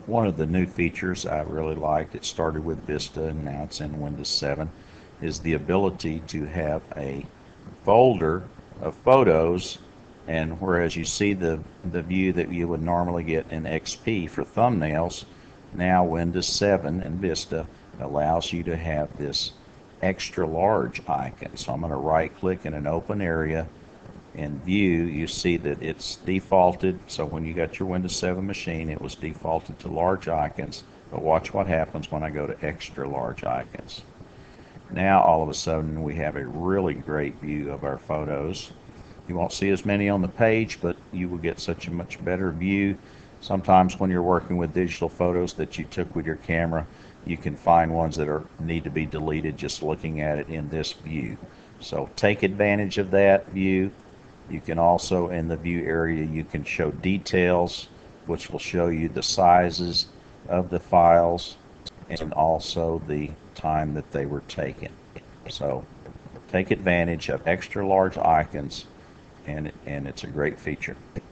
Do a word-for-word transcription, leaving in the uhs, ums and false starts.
One of the new features I really liked, it started with Vista and now it's in Windows seven, is the ability to have a folder of photos, and whereas you see the, the view that you would normally get in X P for thumbnails, now Windows seven and Vista allows you to have this extra large icon. So I'm going to right click in an open area. In view, you see that it's defaulted, so when you got your Windows seven machine it was defaulted to large icons, but watch what happens when I go to extra large icons. Now all of a sudden we have a really great view of our photos. You won't see as many on the page, but you will get such a much better view. Sometimes when you're working with digital photos that you took with your camera, you can find ones that are need to be deleted just looking at it in this view. So take advantage of that view. You can also, in the view area, you can show details, which will show you the sizes of the files and also the time that they were taken. So take advantage of extra large icons, and, and it's a great feature.